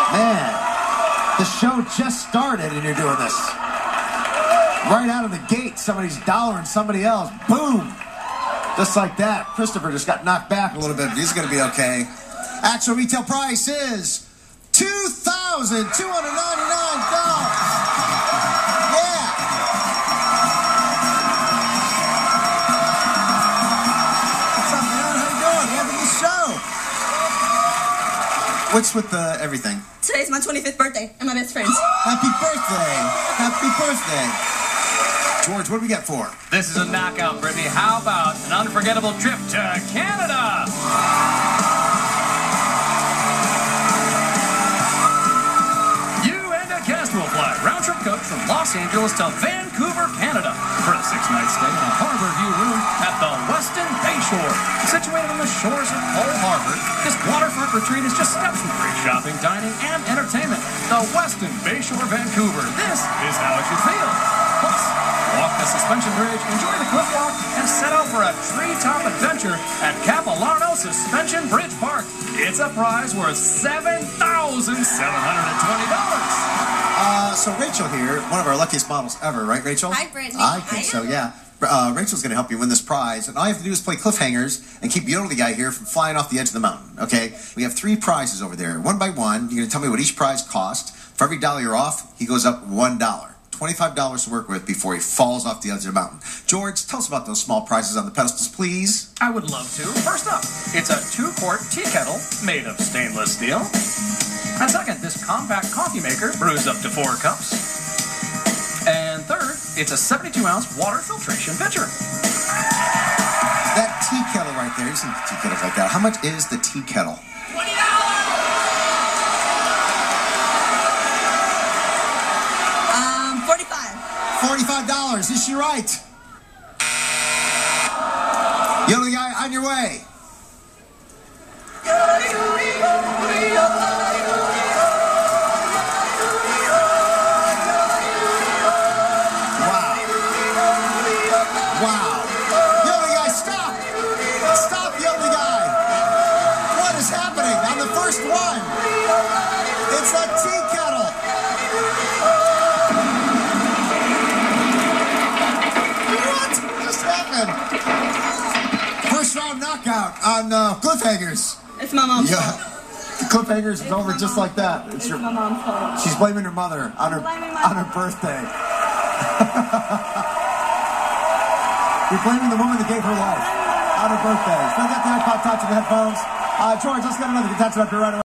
Man, the show just started and you're doing this. Right out of the gate, somebody's dollaring somebody else. Boom! Just like that. Christopher just got knocked back a little bit, but he's going to be okay. Actual retail price is $2,299. Yeah! What's up, man? How you doing? Welcome to the show. What's with everything? Today's my 25th birthday and my best friend's. Happy birthday! Happy birthday! George, what do we got for? This is a knockout, Brittany. How about an unforgettable trip to Canada? You and a guest will fly round-trip coach from Los Angeles to Vancouver, Canada for a 6-night stay in a harbor view room at the Westin Bayshore. Situated on the shores of Cole Harbor, this waterfront retreat is just steps from great shopping, dining, and entertainment. The Westin Bayshore, Vancouver. This is how it should feel. Plus, walk the suspension bridge, enjoy the cliff walk, and set out for a treetop adventure at Capilano Suspension Bridge Park. It's a prize worth $7,720. So Rachel here, one of our luckiest models ever, right, Rachel? Hi, Brittany. I think so, yeah. Rachel's going to help you win this prize, and all you have to do is play cliffhangers and keep Yoda the guy here from flying off the edge of the mountain, okay? We have 3 prizes over there. One by one, you're going to tell me what each prize cost. For every dollar you're off, he goes up $1. $25 to work with before he falls off the edge of the mountain. George, tell us about those small prizes on the pedestals, please. I would love to. First up, it's a 2-quart tea kettle made of stainless steel. And second, this compact coffee maker brews up to 4 cups. And third, it's a 72-ounce water filtration pitcher. That tea kettle right there, you've seen tea kettles like that. How much is the tea kettle? $20. $45. Is she right? Yoda the guy, on your way. Wow. Yoda the guy, stop. Stop, Yoda the guy. What is happening on the first one? It's a tea kettle. First round knockout on cliffhangers. It's my mom's fault. The cliffhangers is over just like that. It's my mom's fault. She's blaming her mother on her birthday. You're blaming the woman that gave her life on her birthday. So we got the iPod Touch and the headphones. George, let's get another contestant up here right away.